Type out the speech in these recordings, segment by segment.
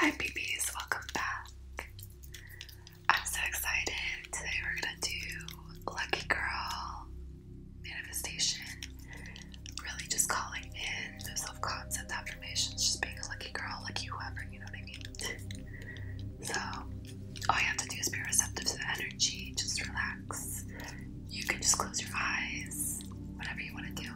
Hi babies, welcome back. I'm so excited. Today we're gonna do Lucky Girl manifestation. Really just calling in those self-concept affirmations, just being a lucky girl, lucky whoever, you know what I mean? So all you have to do is be receptive to the energy, just relax. You can just close your eyes, whatever you want to do.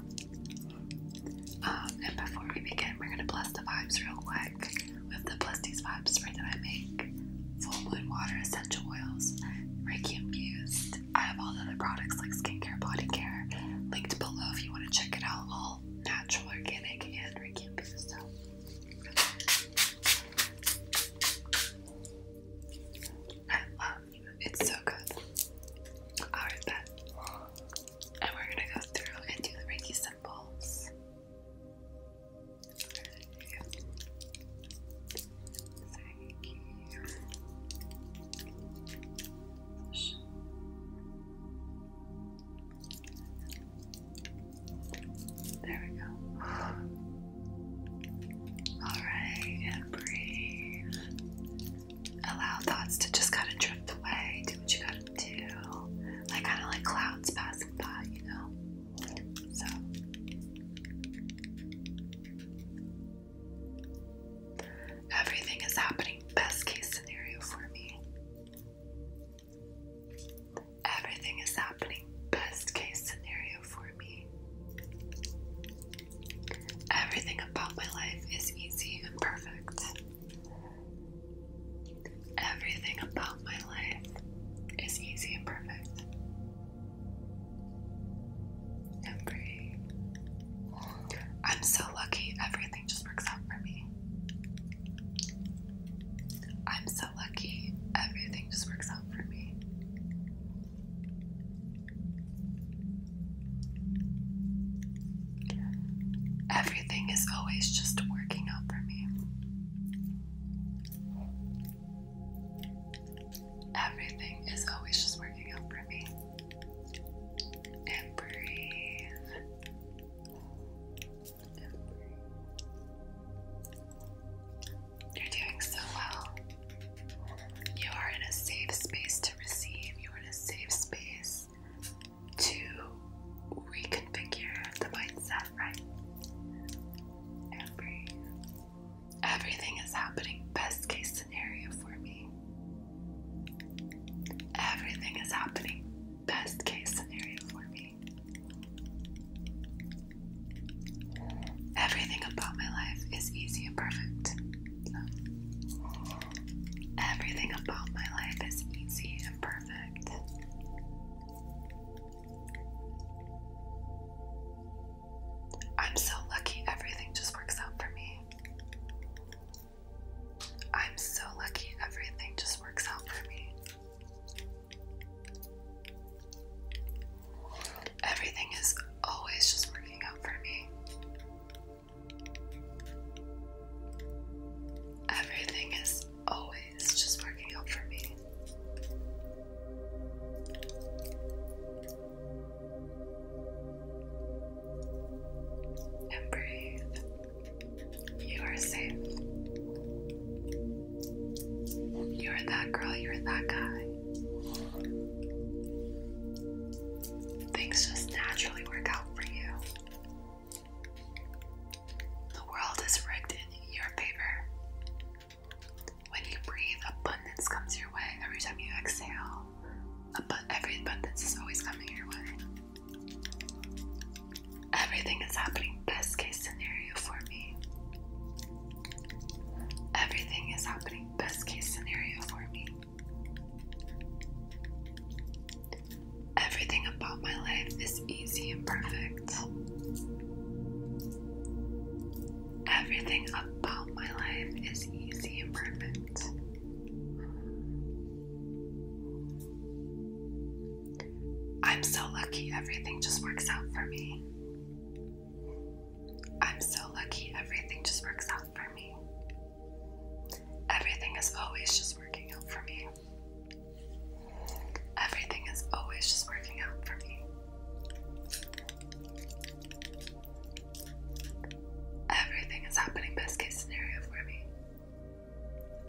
And before we begin, we're gonna bless the vibes real quick. We have to bless these vibes right that I make. Full moon water, essential oils, Reiki infused. I have all the other products like skincare, body care, linked below if you want to check it out. All natural, organic, and Reiki infused. So I love it. It's so good. Alright, bet. And we're gonna go through and do the Reiki symbols. There we go. Alright, and breathe. Allow thoughts to just kind of drift away. Do what you gotta do. Like kind of like clouds passing by, you know? So everything is happening best case scenario for me. Everything is happening best case scenario for me. Everything about my life is easy and perfect. Everything about my life is easy and perfect. And breathe. I'm so lucky, everything just works out for me. I'm so lucky, everything just works out for me. Everything is always just working out for me. Everything is always just working out for me. And breathe. You're doing so well. You are in a safe space to receive. You are in a safe space to reconfigure the mindset, right? And breathe. Everything is happening best case scenario for me. Everything is happening best case scenario for me. Everything about my life is easy and perfect. Everything about my life is easy and perfect. I'm so lucky, everything just works out for me. I'm so lucky, everything just works out for me. Everything is always just working out for me. Everything is always just working out for me. And breathe. You are safe. You're that girl, you're that guy. Things just naturally work out for you. The world is rigged in your favor. When you breathe, abundance comes your way. Every time you exhale, every abundance is always coming your way. Everything is happening best case scenario for me. Everything is happening best case scenario for me. Everything about my life is easy and perfect. Everything about my life is easy and perfect. I'm so lucky, everything just works out for me. I'm so lucky, everything just works out for me. Everything is always just working out for me. Everything is always just working out for me. Everything is happening best case scenario for me.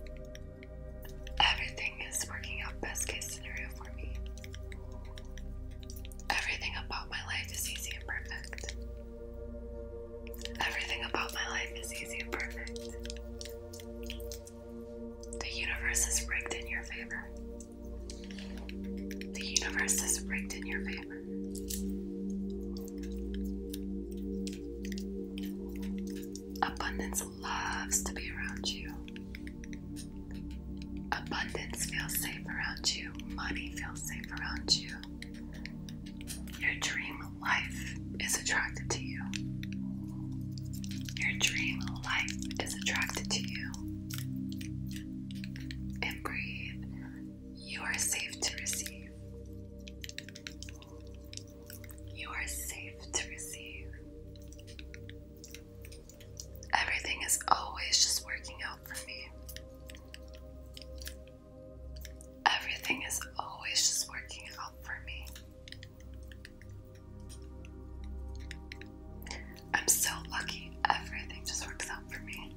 universe is rigged in your favor. The universe is rigged in your favor. Abundance loves to be around you. Abundance feels safe around you. Money feels safe around you. Your dream life is attracted to you. Your dream life is attracted to you. And breathe. You are safe to receive. You are safe to receive. Everything is always just working out for me. Everything is always just working out for me. I'm so lucky. Everything just works out for me.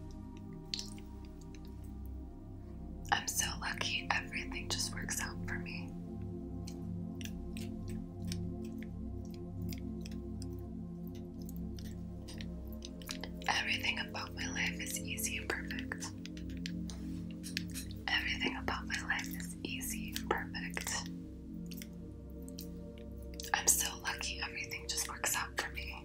I'm so lucky. Everything just works out for me. Everything about my life is easy and perfect. Everything about my life is easy and perfect. I'm so lucky. Everything just works out for me.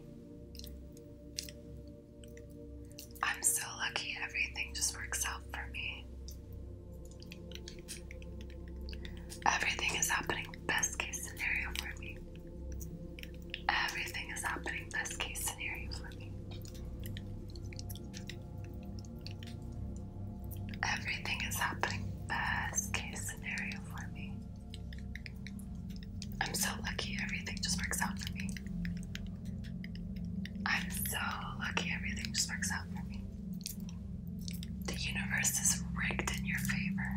I'm so lucky. Everything just works out for me. Everything is happening best case scenario for me. Everything is happening best case scenario for me. Everything is happening best case scenario for me. I'm so lucky. Everything just works out for me. I'm so lucky. Everything just works out for me. The universe is rigged in your favor.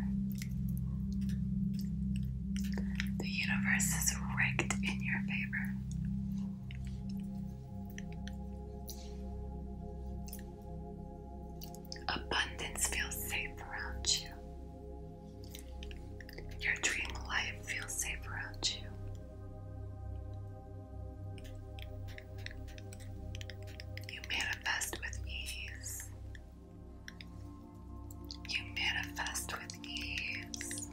The universe is rigged in your favor. Abundance feels safe around you. Your dream life feels safe around you. You manifest with ease. You manifest with ease.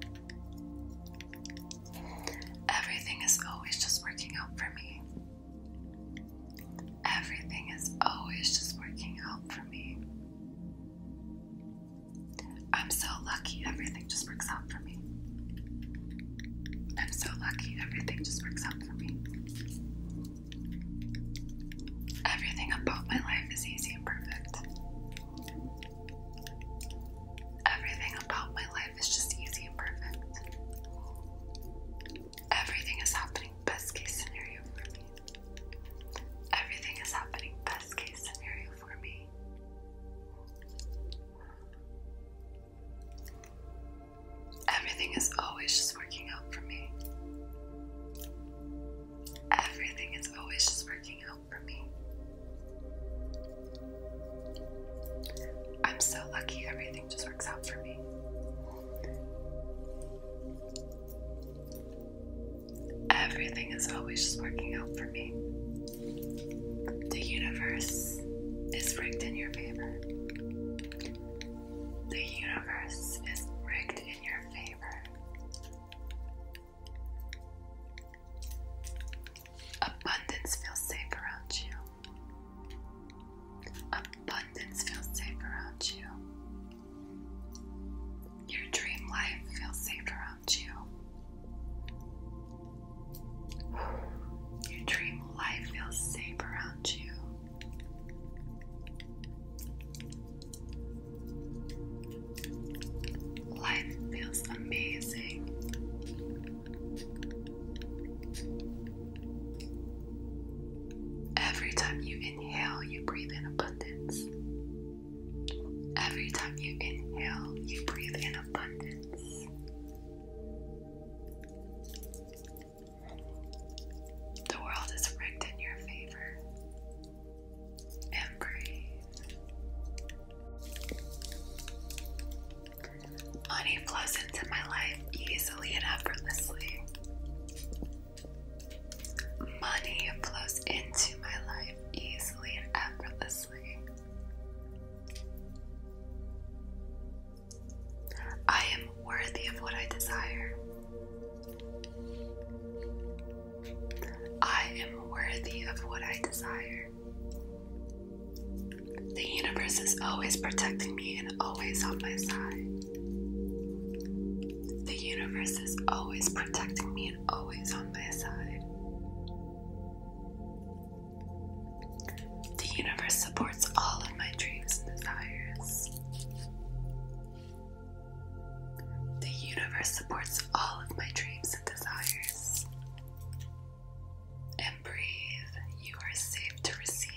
Everything is always just working out for me. Everything is always just working out for me. I'm so lucky. Everything just works out for me. I'm so lucky. Everything just works out for me. Everything about my life is easy and perfect. Everything about my life is just easy and perfect. Everything is happening best case scenario for me. Everything is happening best case scenario for me. Everything is always just working out for me. Everything is always just working out for me. I'm so lucky. Everything just works out for me. Everything is always just working out for me. The universe is rigged in your favor. The universe is rigged in your favor. Abundance feels safe around you. Abundance feels safe around you. Your dream life feels safe around you. Your dream life feels safe around you. Life feels amazing. Every time you inhale, you breathe in abundance. Every time you inhale, you breathe in abundance. The world is rigged in your favor. And breathe. Money flows into my life easily and effortlessly. Money flows into my life easily and effortlessly. I worthy of what I desire. I am worthy of what I desire. The universe is always protecting me and always on my side. The universe is always protecting me and always on my side. The universe supports all of my dreams and desires. The universe supports all of my dreams and desires. And breathe. You are safe to receive.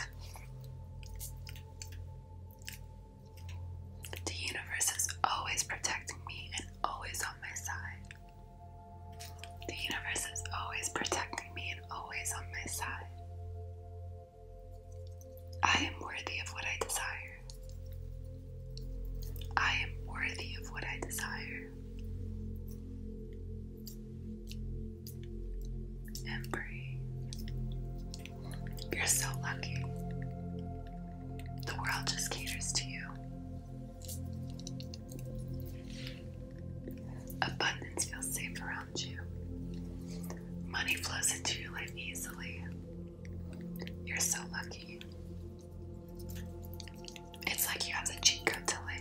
The universe is always protecting me and always on my side. The universe is always protecting me and always on my side. I am worthy of what I desire. I am worthy of what I desire. And breathe. You're so lucky. The world just caters to you. Abundance feels safe around you. Money flows into your life easily. You're so lucky. It's like you have the cheat code to life.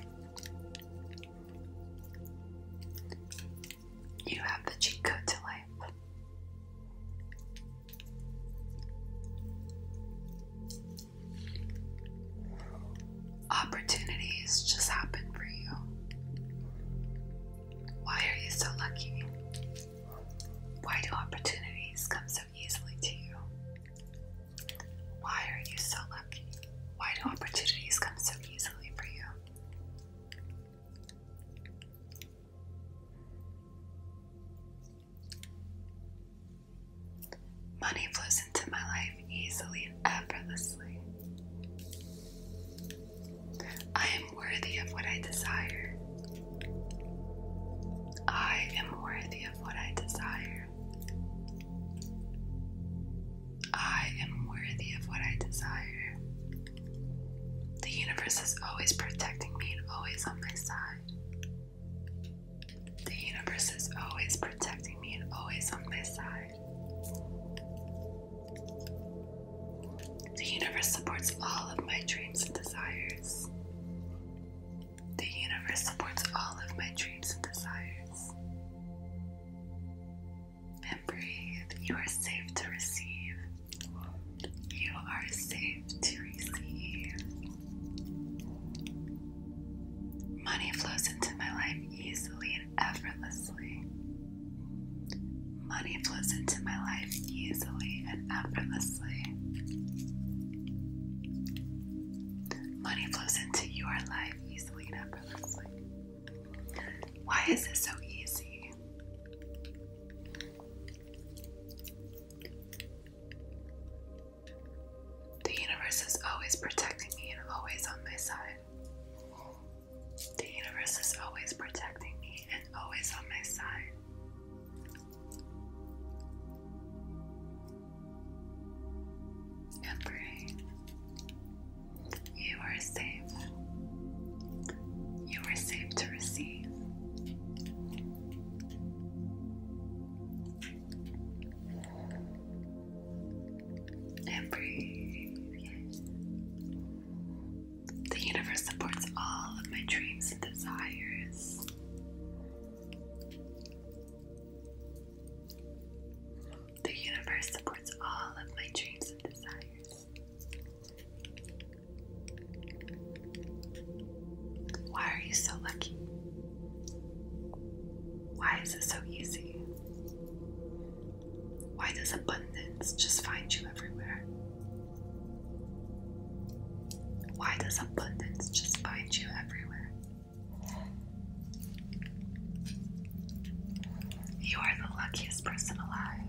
You have the cheat code to life. Opportunities just happen for you. Why are you so lucky? Why do opportunities come so easily to you? Why are you so lucky? Why do opportunities come so easily for you? Money flows into my life easily and effortlessly. I am worthy of what I desire. I am worthy of what I desire. I am worthy of what I desire. The universe is always protecting me and always on my side. The universe is always protecting me and always on my side. The universe supports all of my dreams and desires. The universe supports all of my dreams and desires. And breathe. You are safe to receive. You are safe to receive. Money flows into my life easily and effortlessly. Money flows into my life easily and effortlessly. Money flows into your life easily and effortlessly. Why is it so easy? The universe is always protecting me and always on my side. The universe is always protecting me and always on my side. And breathe. You are safe. You are safe to receive. And breathe. The universe supports all of my dreams and desires. The universe supports all of my dreams and desires. Why are you so lucky? Why is it so easy? Why does abundance just find you everywhere? Why does abundance just find you everywhere? You are the luckiest person alive.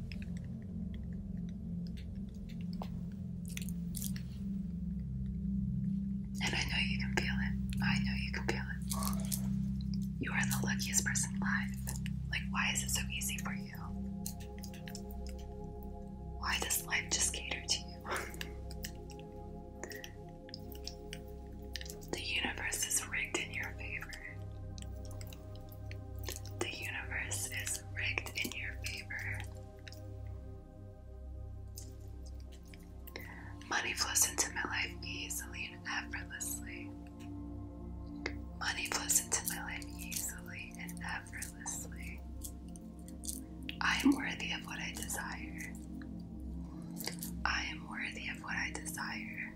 And I know you can feel it. I know you can feel it. You are the luckiest person alive. Like, why is it so easy for you? Why does life just cater to you? The universe is rigged in your favor. Money flows into my life easily and effortlessly. I am worthy of what I desire. I am worthy of what I desire.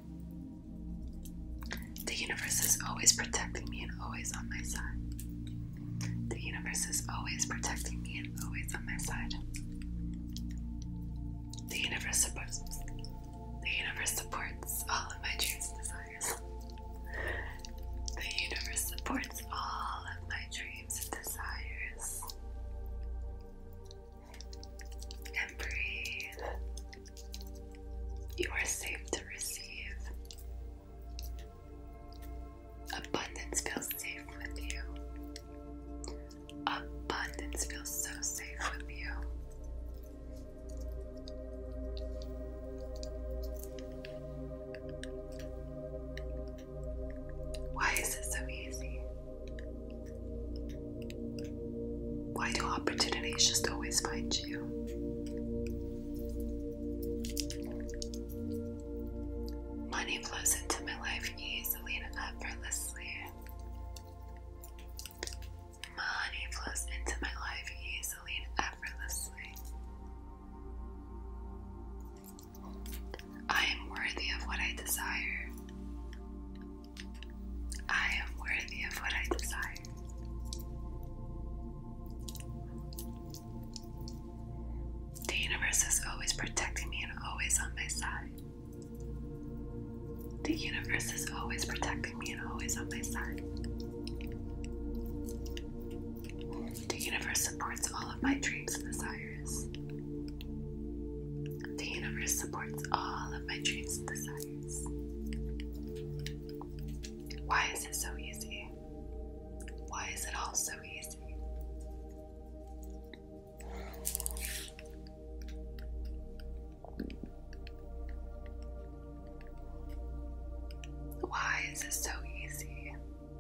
The universe is always protecting me and always on my side. The universe is always protecting me and always on my side. The universe supports all of my dreams and desires. The universe supports all of my dreams and desires. And breathe. You are safe to receive. Abundance feels safe with you. Abundance feels so safe with you. Why is it so easy? Why do opportunities just always find you? Money flows into my life easily and effortlessly. Money flows into my life easily and effortlessly. I am worthy of what I desire. I am worthy of what I desire. The universe is always protecting me and always on my side. The universe is always protecting me and always on my side. The universe supports all of my dreams and desires. The universe supports all of my dreams and desires. Why is it so easy? Why is it all so easy? Why is it so easy?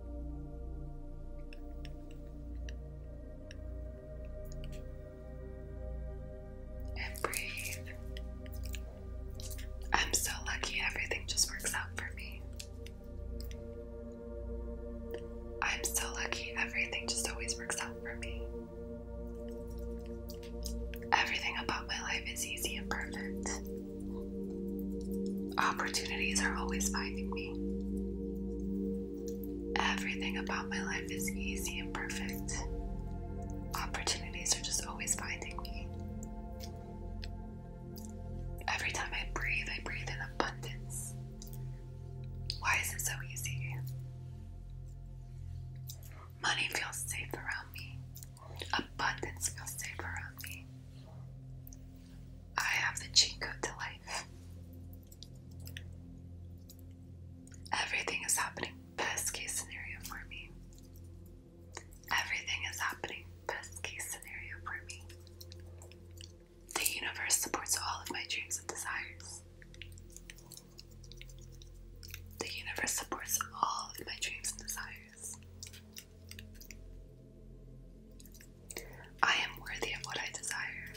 And breathe. I'm so lucky everything just works out for me. I'm so lucky everything just always works out for me. Everything about my life is easy and perfect. Opportunities are always finding me. Everything about my life is easy and perfect. Opportunities are just always finding me. Every time I breathe in abundance. Why is it so easy? Money feels safe around me. Abundance feels safe around me. I have the cheat code to life. Everything is happening best case scenario for me. Everything is happening best case scenario for me. The universe supports all of my dreams and desires. The universe supports all of my dreams and desires. I am worthy of what I desire.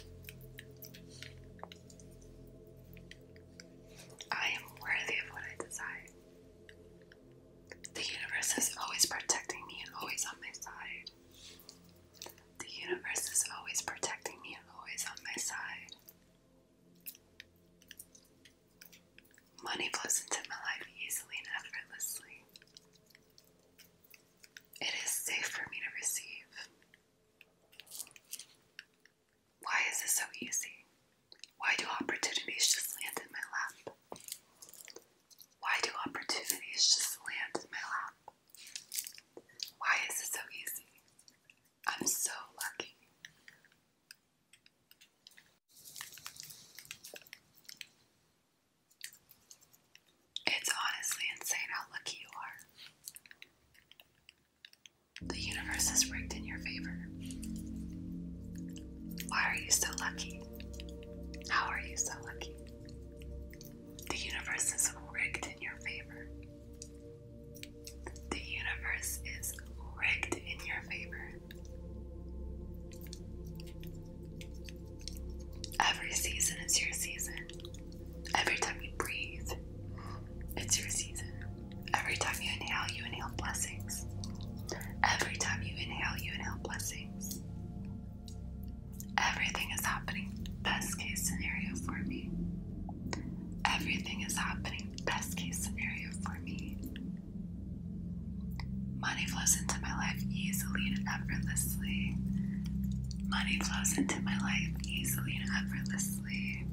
I am worthy of what I desire. The universe is always protecting me and always on my side. The universe is always protecting me and always on my side. Money flows into my life easily and effortlessly. It is safe for me to receive. Why is it so easy? Why do opportunities just land in my lap? Why do opportunities just land in my lap? Why is it so easy? I'm so lucky. It's honestly insane how lucky you are. The universe is rigged in your favor. Why are you so lucky? How are you so lucky? The universe is rigged in your favor. The universe is rigged in your favor. Every season is your season. Every time you breathe, it's your season. Every time you inhale blessings. Money flows into my life easily and effortlessly. Money flows into my life easily and effortlessly.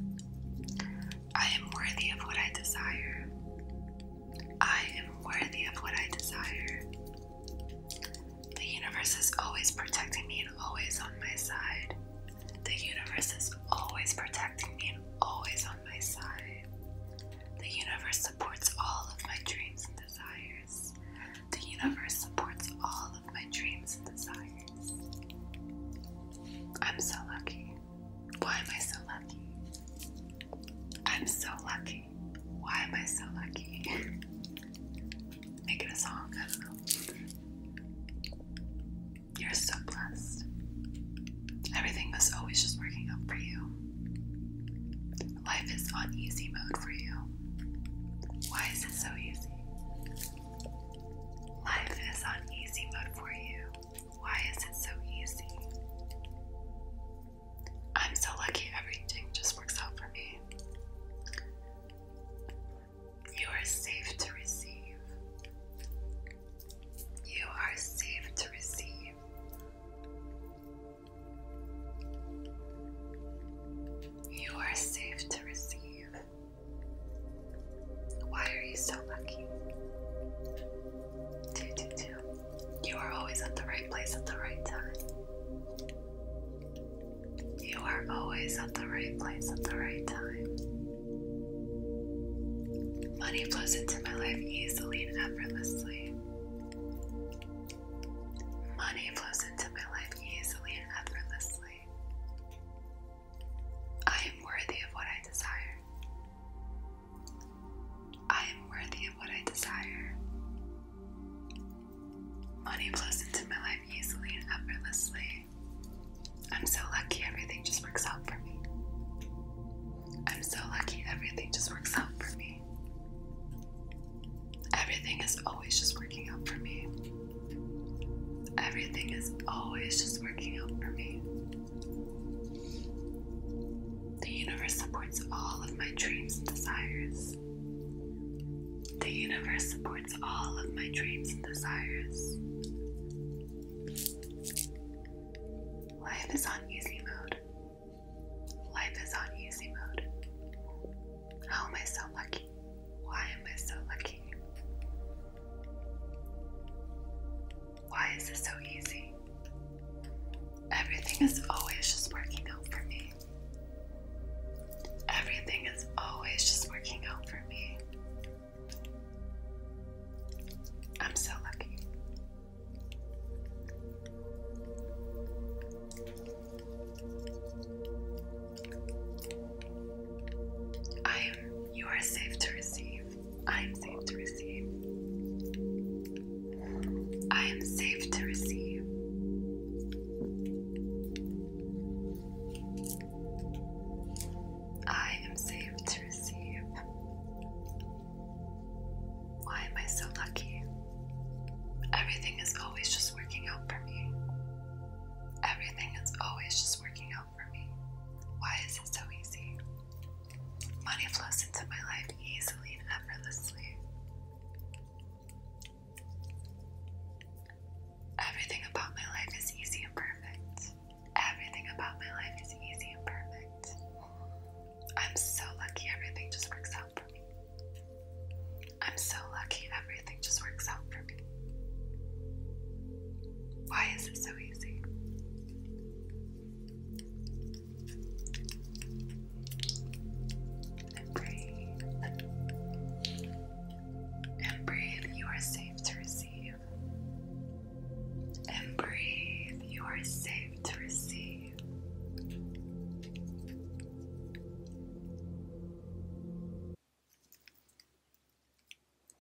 I am worthy of what I desire. I am worthy of what I desire. The universe is always protecting me and always on my side. The universe is always protecting me and always on my side. The universe supports all of my dreams and desires. The universe supports all of my dreams and desires. I'm so lucky. Why am I so lucky? I'm so lucky. Why am I so lucky? Make it a song, I don't know. You're so blessed. Everything is always just working out for you. Life is on easy mode for you. Why is it so easy? Life is on easy mode for you. Why is it so easy? I'm so lucky everything just works out for me. You are safe to receive. You are safe to receive. You are safe to receive. Why are you so lucky? You are always at the right place at the right time. You are always at the right place at the right time. Money flows into my life easily and effortlessly. Money flows into my life easily and effortlessly. I am worthy of what I desire. I am worthy of what I desire. Money flows into my life easily and effortlessly. I'm so lucky everything just works out for me. I'm so lucky everything just works out for me. Everything is always just working out for me. Everything is always just working out for me. The universe supports all of my dreams and desires. The universe supports all of my dreams and desires. Life is on easy mode. Life is on easy mode. How am I so lucky? Why am I so lucky? Why is it so easy? Everything is always just working out for me. Everything is always just working out for me. I'm so lucky. You are safe to receive. I am safe to receive. I am safe to receive. I am safe to receive. Why am I so lucky? Everything is always just working out for me. Everything is always just working out for me. Why is it so easy? Money flows into my life easily and effortlessly. Everything about my life is easy and perfect. Everything about my life is easy and perfect. I'm so lucky everything just works out for me. I'm so lucky everything just works out for me. Why is it so easy? And breathe. And breathe. You are safe to receive. And breathe. You are safe